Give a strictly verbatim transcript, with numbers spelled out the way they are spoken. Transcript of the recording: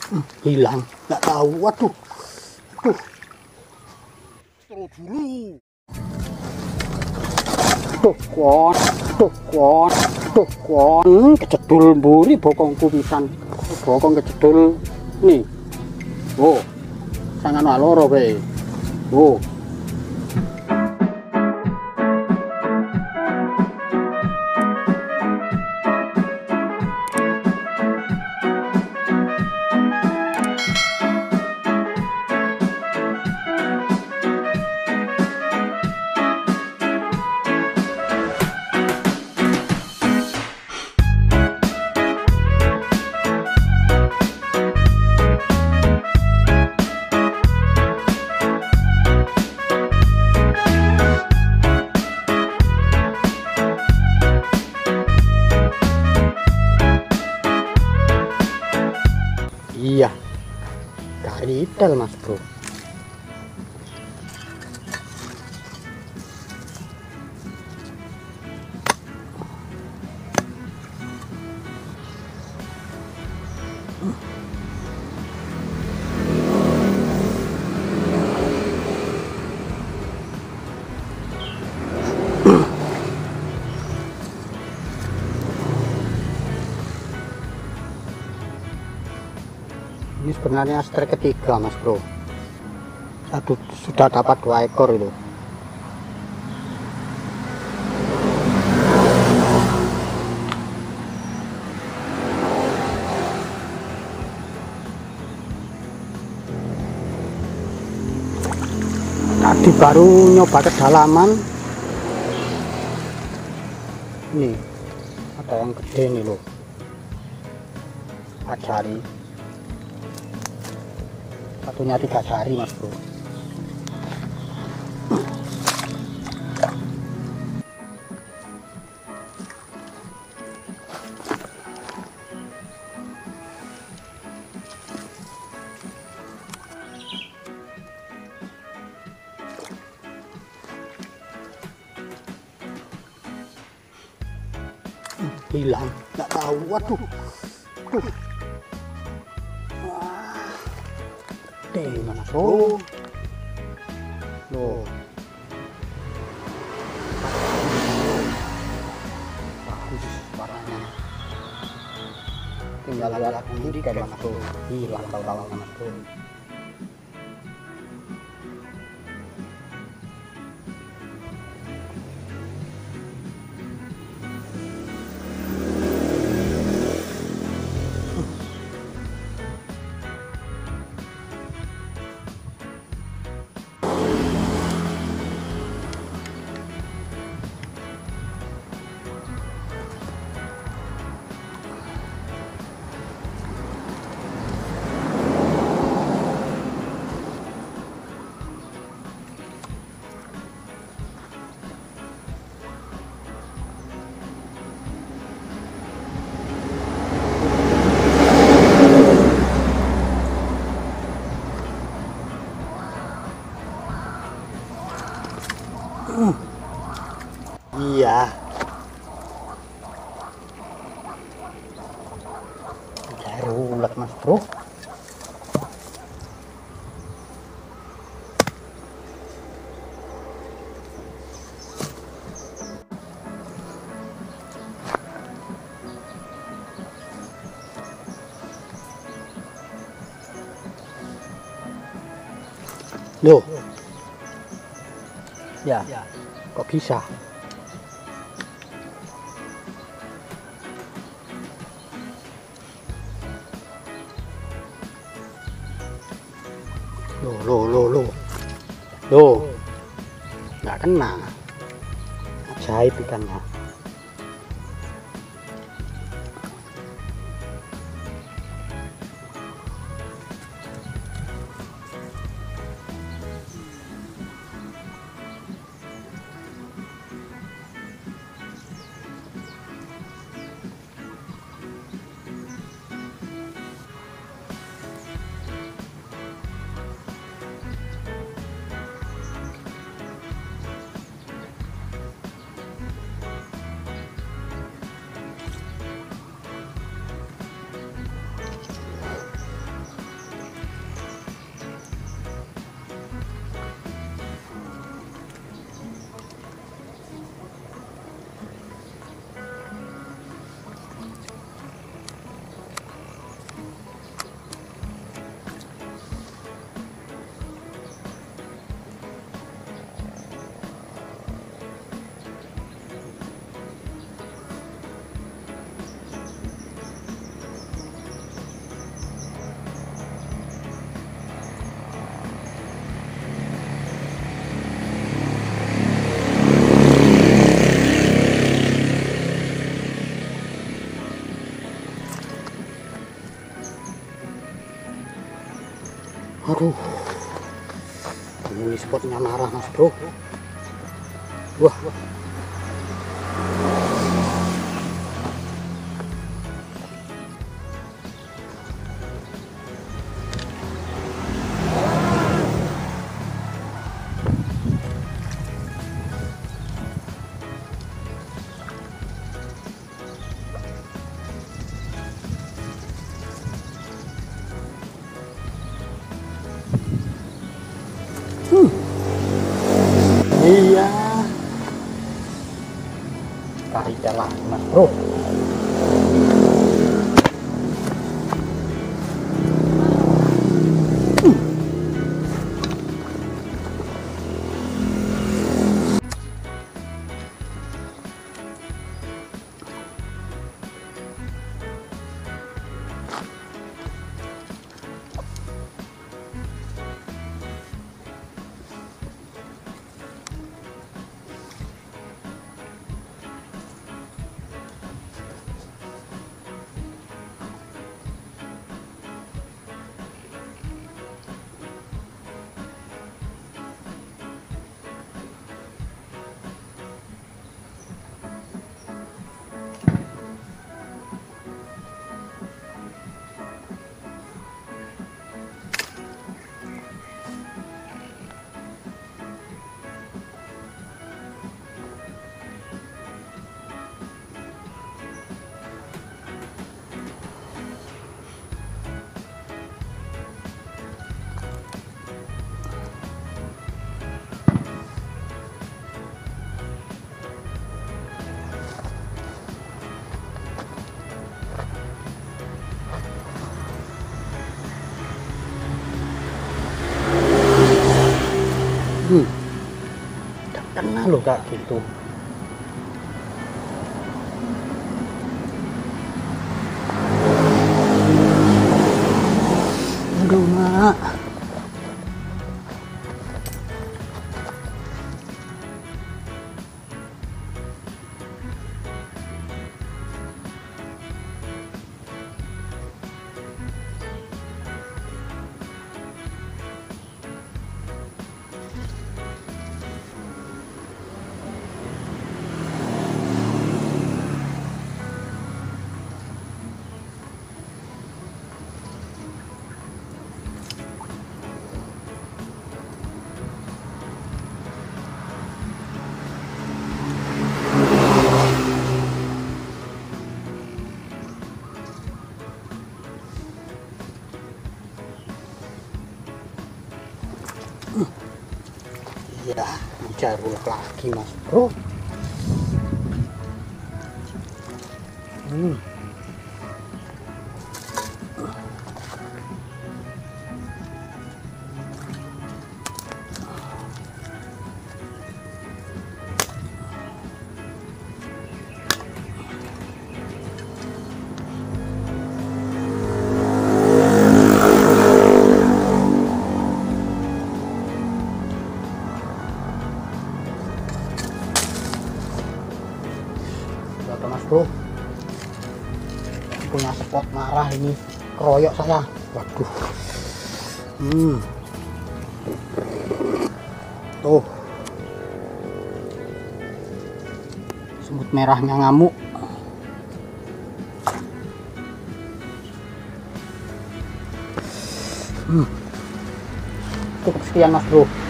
Hmm, hilang, nggak tahu. Waduh, waduh. Terus dulu. Tuh kuat, tuh kuat, tuh kuat. Hmm, kecedul mburi bokongku pisan. Bokong kecedul nih. Oh, sangan waloro be. Oh. Iya, garidel mas bro. Ini sebenarnya strike ketiga mas bro. Satu sudah dapat dua ekor itu. Tadi baru nyoba kedalaman. Nih ada yang gede nih loh. Empat jari. Satunya tiga jari mas bro. Hilang, nggak tahu. Waduh, waduh. Wah, gede mana bro? Loh, bagus warnanya. Tinggal lihat ini kayak mas bro. Hilang tahu-tahu mas bro. Hmm. Iya. Cari ulat mas bro. Loh. Ya, kok bisa? Loh, loh, loh, loh. Loh. Nggak kena. Ajaib ikannya. Aduh, ini spotnya marah mas bro. Wah, hmm. Iya, cari celah mas bro. Hmm, gak kena loh kak gitu. Aduh mak. Iya, jarul lagi mas bro. Hmm. Mas bro, punya spot marah ini, keroyok saya. Waduh, hmm, tuh semut merahnya ngamuk. Hmm. Cukup sekian mas bro.